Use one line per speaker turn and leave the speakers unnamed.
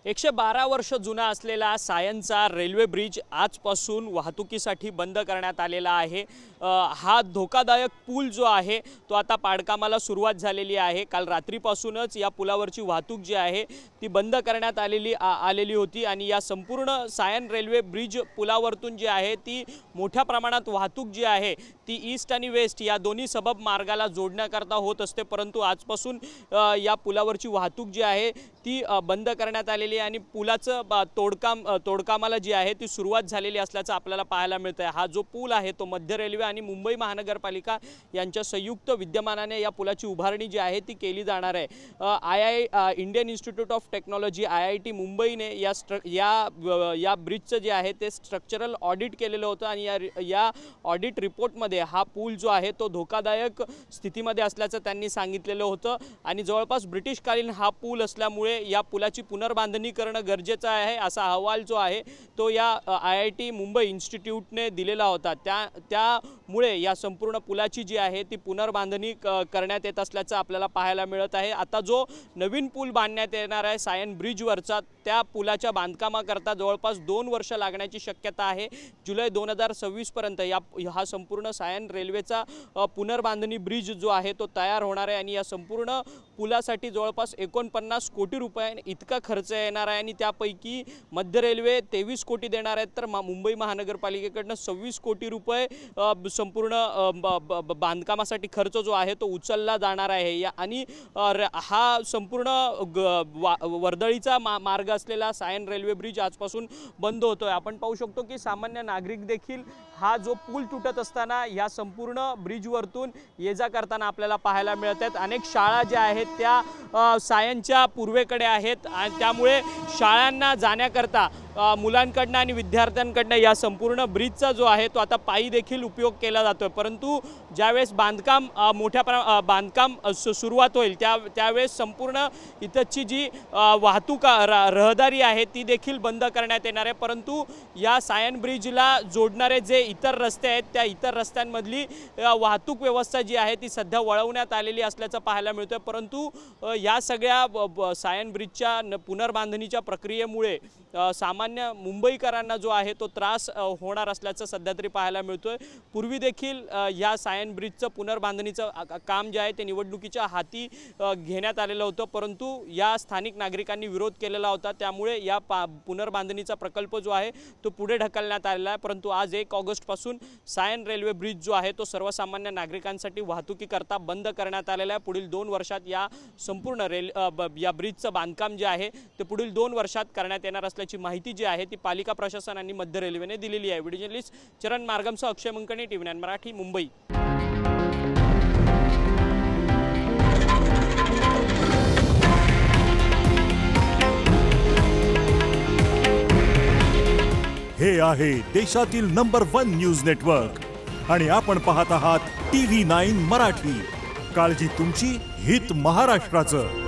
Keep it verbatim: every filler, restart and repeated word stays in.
एकशे बारा वर्ष जुना असलेला सायनचा रेल्वे ब्रिज आजपासून वाहतुकीसाठी बंद करण्यात आलेला आहे। हा धोकादायक पूल जो आहे तो आता पाडकामाला सुरुवात झालेली आहे। काल रात्रीपासूनच या पुलावरची वाहतूक जी आहे ती बंद करण्यात आलेली आलेली होती आणि या संपूर्ण सायन रेल्वे ब्रिज पुलावरतून जी आहे ती मोठ्या प्रमाणात वाहतूक जी आहे ती ईस्ट आणि वेस्ट या दोन्ही सबब मार्गाला जोडण्याकरता होत असते, परंतु आजपासून या पुलावरची वाहतूक जी आहे ती बंद करण्यात आलेली आणि पुलाचं तोडकाम तोडकामाला जी आहे ती सुरुवात झालेली असल्याचं आपल्याला पाहायला मिळतं आहे। हा जो पूल आहे तो मध्य रेल्वे आणि मुंबई महानगरपालिका यांच्या संयुक्त विद्यमानाने या पुलाची उभारणी जी आहे ती केली जाणार आहे। I I Indian Institute of Technology I I T मुंबईने या या या ब्रिजचं जे आहे ते स्ट्रक्चरल ऑडिट केलेलं होतं आणि या या ऑडिट रिपोर्टमध्ये हा पूल जो आहे तो धोकादायक स्थितीमध्ये असल्याचं त्यांनी सांगितलेलं होतं आणि जवळपास ब्रिटिशकालीन हा पूल असल्यामुळे या पुलाची पुनर्बांधणी करणं गरजेचं आहे असा अहवाल जो आहे तो या आय आय टी मुंबई इन्स्टिट्यूटने दिलेला होता। त्या त्यामुळे या संपूर्ण पुलाची जी आहे ती पुनर्बांधणी करण्यात येत असल्याचं आपल्याला पाहायला मिळत आहे। आता जो नवीन पूल बांधण्यात येणार आहे सायन ब्रिजवरचा त्या पुलाच्या बांधकामाकरता जवळपास दोन वर्ष लागण्याची शक्यता आहे। जुलै दोन हजार सव्वीस पर्यंत या हा संपूर्ण सायन रेल्वेचा पुनर्बांधणी ब्रिज जो आहे तो तयार होणार आहे आणि या संपूर्ण पुलासाठी जवळपास एकोणपन्नास कोटी रुपये इतका खर्च येणार आहे आणि त्यापैकी मध्य रेल्वे तेवीस कोटी देणार आहेत तर मुंबई महानगरपालिकेकडून सव्वीस कोटी रुपये संपूर्ण बांधकामासाठी खर्च जो आहे तो उचलला जाणार आहे। या आणि हा संपूर्ण वर्दळीचा मार्ग असलेला सायन रेल्वे ब्रिज आजपासून बंद होतोय। आपण पाहू शकतो की सामान्य नागरिक देखील हा जो पूल तुटत असताना या संपूर्ण ब्रिजवरतून ये जा करताना आपल्याला पाहायला मिळत आहेत। अनेक शाळा ज्या आहेत त्या सायनच्या पूर्वेकडे आहेत आणि त्यामुळे शाळांना जाण्याकरता मुलांकडनं आणि विद्यार्थ्यांकडनं या संपूर्ण ब्रिजचा जो आहे तो आता पायी देखील उपयोग केला जातोय, परंतु ज्यावेळेस बांधकाम मोठ्या प्र बांधकाम सुरुवात होईल त्या त्यावेळेस संपूर्ण इथची जी वाहतूक रहदारी आहे ती देखील बंद करण्यात येणार आहे। परंतु या सायन ब्रिजला जोडणारे जे इतर रस्ते आहेत त्या इतर रस्त्यांमधली वाहतूक व्यवस्था जी आहे ती सध्या वळवण्यात आलेली असल्याचं पाहायला मिळतं, परंतु या सगळ्या सायन ब्रिजच्या पुनर्बांधणीच्या प्रक्रियेमुळे सामान्य मुंबईकरांना जो आहे तो त्रास होणार असल्याचं सध्या तरी पाहायला मिळतोय। पूर्वी देखील या सायन ब्रिजचं पुनर्बांधणीचं काम जे आहे ते निवडणुकीच्या हाती घेण्यात आलेलं होतं, परंतु या स्थानिक नागरिकांनी विरोध केलेला होता, त्यामुळे या पुनर्बांधणीचा प्रकल्प जो आहे तो पुढे ढकलण्यात आलेला आहे। परंतु आज एक ऑगस्ट पासून सायन रेल्वे ब्रिज जो आहे तो सर्वसामान्य नागरिकांसाठी वाहतुकीकरता बंद करण्यात आलेला आहे। पुढील दोन वर्षात या संपूर्ण रेल या ब्रिजचं बांधकाम जे आहे ते पुढील दोन वर्षात करण्यात येणार असल्याची माहिती जी आहे ती पालिका प्रशासन आणि मध्य रेल्वेने दिलेली आहे। व्हिडिओ जर्नलिस्ट चरण मार्गमसह अक्षय मंकणी, टीव्ही नाईन मराठी, मुंबई।
हे आहे देशातील नंबर वन न्यूज नेटवर्क आणि आपण पाहत आहात टीव्ही नाईन मराठी। काळजी तुमची, हित महाराष्ट्राचं।